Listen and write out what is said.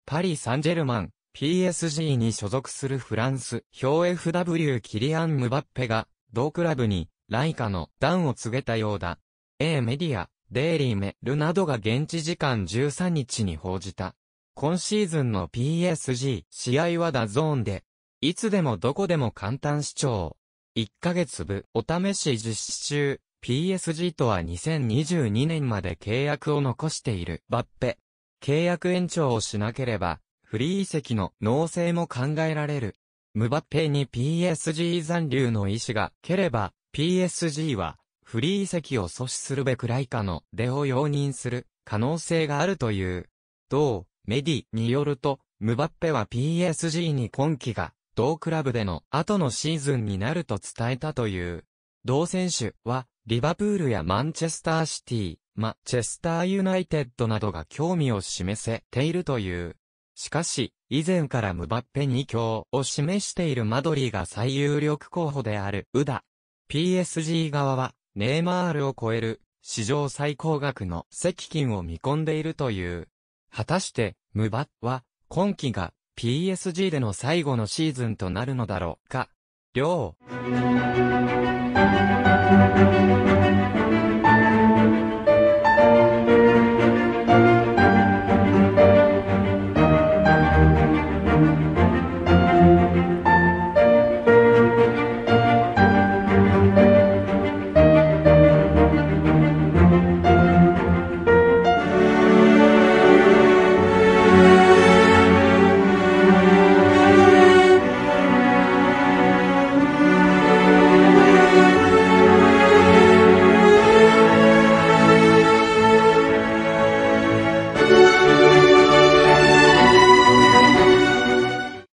パリ・サンジェルマン、PSG に所属するフランス、表 FW キリアン・ムバッペが、同クラブに、ライカの断を告げたようだ。メディア、デイリーメルなどが現地時間13日に報じた。今シーズンの PSG 試合はダゾーンで、いつでもどこでも簡単視聴。1ヶ月分お試し実施中、PSG とは2022年まで契約を残しているバッペ。契約延長をしなければ、フリー移籍の納性も考えられる。ムバッペに PSG 残留の意思がければ、PSG は、フリー移籍を阻止するべくライカの出を容認する可能性があるという。同メディによると、ムバッペは PSG に今季が同クラブでの後のシーズンになると伝えたという。同選手は、リバプールやマンチェスターシティ、マチェスターユナイテッドなどが興味を示せているという。しかし、以前からムバッペに興を示しているマドリーが最有力候補であるウダ。PSG 側は、ネイマールを超える、史上最高額の移籍金を見込んでいるという。果たして、ムバは、今季が PSG での最後のシーズンとなるのだろうか。